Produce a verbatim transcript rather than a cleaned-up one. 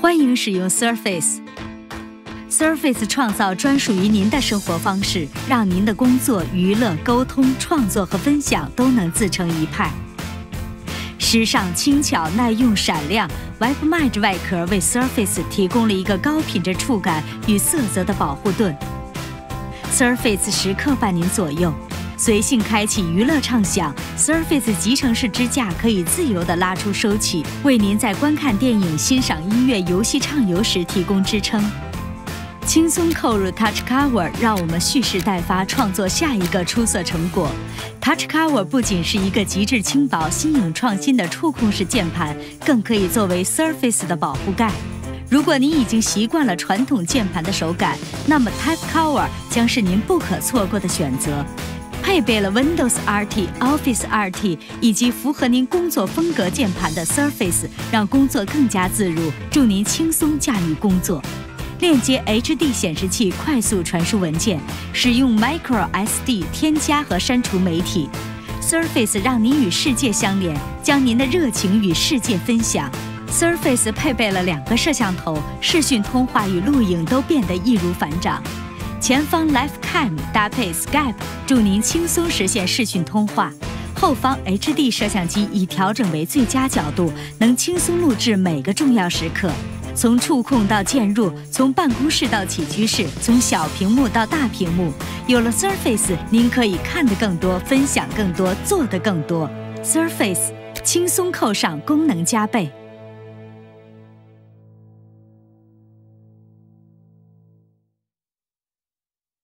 欢迎使用 Surface。Surface 创造专属于您的生活方式，让您的工作、娱乐、沟通、创作和分享都能自成一派。时尚、轻巧、耐用、闪亮 ，WebMage 外壳为 Surface 提供了一个高品质触感与色泽的保护盾。Surface 时刻伴您左右。随性开启娱乐畅享 ，Surface 集成式支架可以自由地拉出收起，为您在观看电影、欣赏音乐、游戏畅游时提供支撑。轻松扣入 Touch Cover， 让我们蓄势待发，创作下一个出色成果。Touch Cover 不仅是一个极致轻薄、新颖创新的触控式键盘，更可以作为 Surface 的保护盖。如果您已经习惯了传统键盘的手感，那么 Touch Cover 将是您不可错过的选择。配备了 Windows R T、Office R T 以及符合您工作风格键盘的 Surface， 让工作更加自如，助您轻松驾驭工作。链接 H D 显示器，快速传输文件，使用 Micro S D 添加和删除媒体。Surface 让您与世界相连，将您的热情与世界分享。Surface 配备了两个摄像头，视讯通话与录影都变得易如反掌。前方 Live Cam 搭配 Skype， 助您轻松实现视讯通话。后方 H D 摄像机已调整为最佳角度，能轻松录制每个重要时刻。从触控到键入，从办公室到起居室，从小屏幕到大屏幕，有了 Surface， 您可以看得更多，分享更多，做得更多。Surface 轻松扣上，功能加倍。